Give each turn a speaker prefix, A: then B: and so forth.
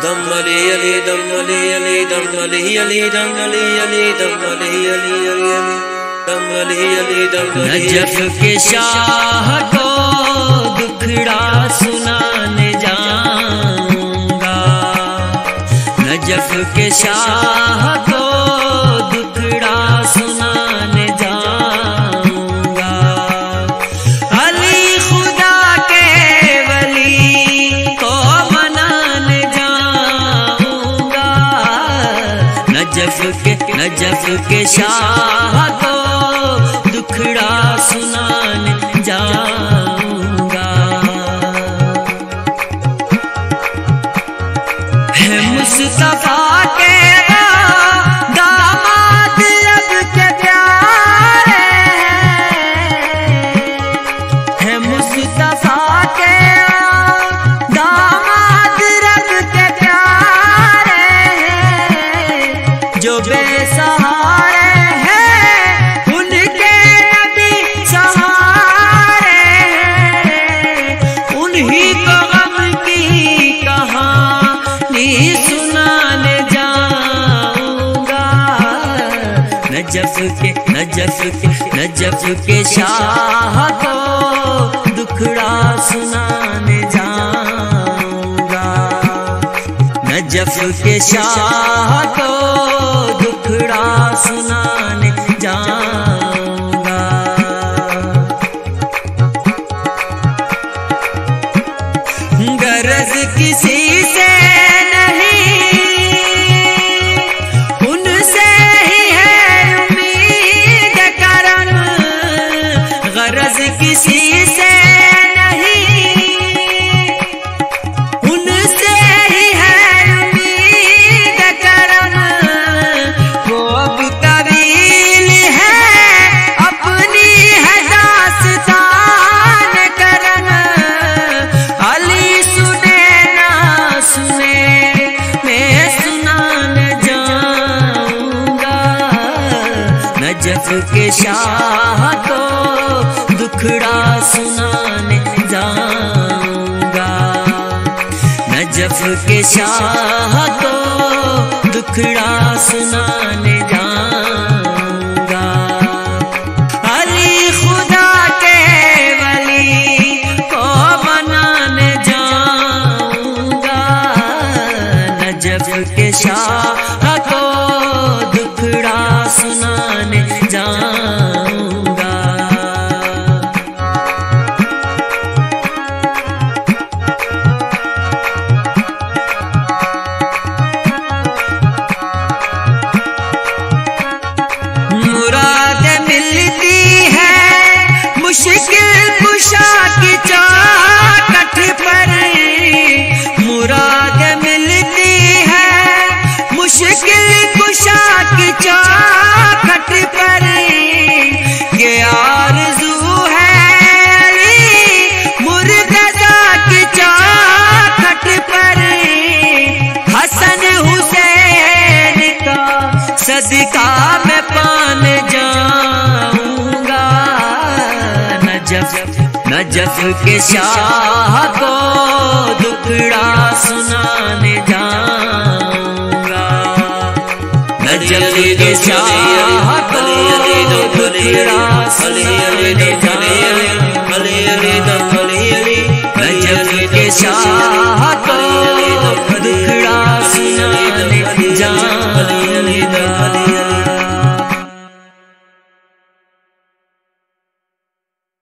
A: دم علی علی دم علی علی دم علی علی دم علی علی دم علی علی علی دم علی علی دم
B: Najaf کے شاہ کو دکھڑا سنانے جاؤں گا، نجف کے شاہ کو دکھڑا سنانے جاؤں گا، علی خدا کے ولی کو منانے جاؤں گا، نجف کے شاہ کو دکھڑا سنانے جاؤں گا، ہے مصطفیٰ کے داماد رب کے پیارے ہیں، مصطفیٰ کے داماد رب کے پیارے ہیں، جو بے سہارے نجف کے شاہ کو دکھڑا سنانے جاؤں گا، نجف کے شاہ کو دکھڑا سنانے جاؤں گا، غرض کسی سے کسی سے نہیں، ان سے ہی ہے امید کرم، وہ اب طویل ہے اپنی ہے داستان کرم، علی سنے نہ سنے میں سنانے جاؤں گا، نجف کے شاہ کو دکھڑا سنانے جاؤں گا، نجف کے شاہ کو دکھڑا سنانے جاؤں گا، علی خدا کے ولی کو منانے جاؤں گا، نجف کے شاہ کو دکھڑا سنانے جاؤں گا، مشکل کشا کی چوکھٹ پر مراد ملتی ہے، مشکل کشا کی چوکھٹ پر یہ آرزو ہے، علی مرتضیٰ کی چوکھٹ پر حسن حسین کا صدقہ میں پانے جاؤں گا، نجف کے شاہ کو دکھڑا سنانے جاؤں گا، نجف کے شاہ کو دکھڑا سنانے جاؤں گا، نجف کے شاہ کو دکھڑا سنانے جاؤں گا۔